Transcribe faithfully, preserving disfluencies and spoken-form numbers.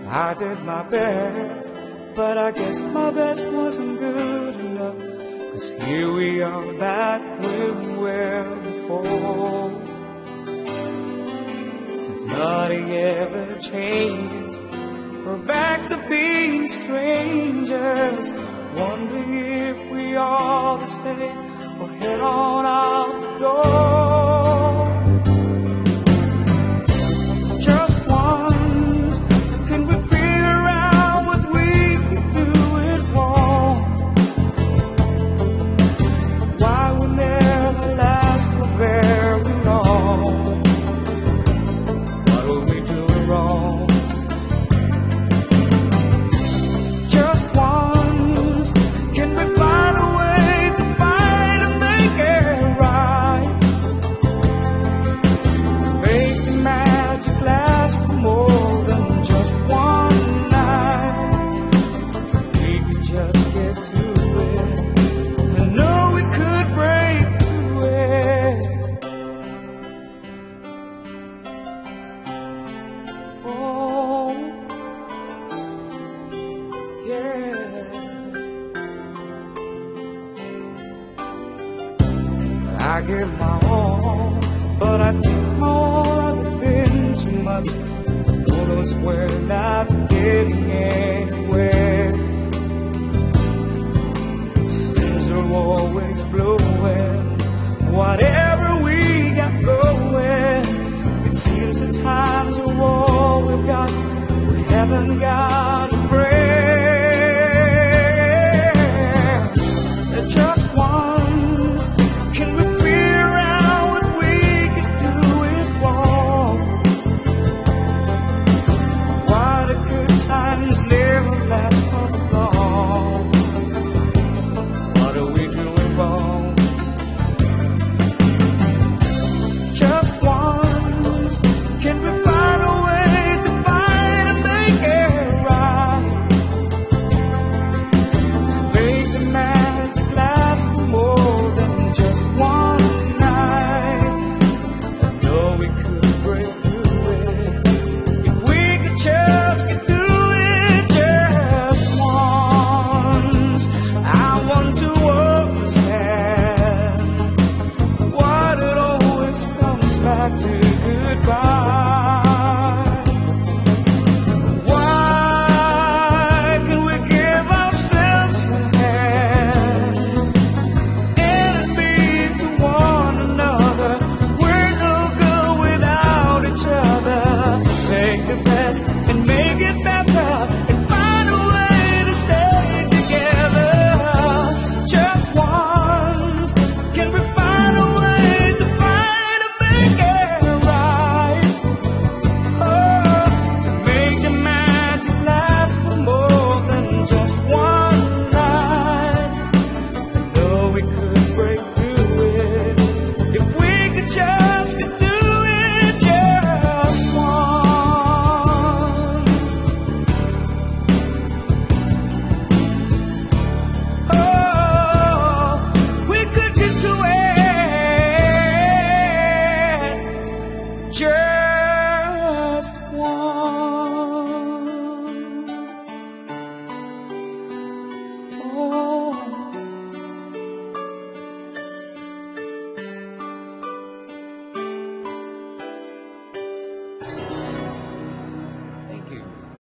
I did my best, but I guess my best wasn't good enough. 'Cause here we are back where we were before. Since nothing ever changes, we're back to being strangers, wondering if we ought to stay or head on out the door. Just once, can we figure out what we could do at home? Why we never last for very long? What will we do wrong? Just once, can we find a way to fight and make it right? To make the magic last for more than just one night. If we could just get to it, I know we could break through it. Oh, yeah. I give my all, but I think my all I've been too much. Who knows where not getting